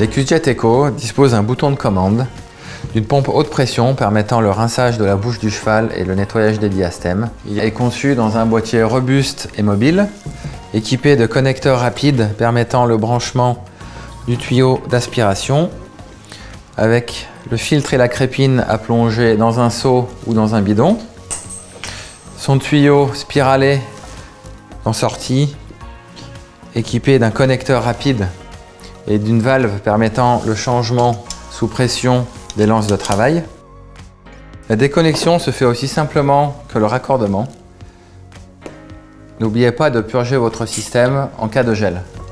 l'EcoJet Eco dispose d'un bouton de commande, d'une pompe haute pression permettant le rinçage de la bouche du cheval et le nettoyage des diastèmes. Il est conçu dans un boîtier robuste et mobile, équipé de connecteurs rapides permettant le branchement du tuyau d'aspiration, avec le filtre et la crépine à plonger dans un seau ou dans un bidon. Son tuyau spiralé en sortie, équipé d'un connecteur rapide et d'une valve permettant le changement sous pression des lances de travail. La déconnexion se fait aussi simplement que le raccordement. N'oubliez pas de purger votre système en cas de gel.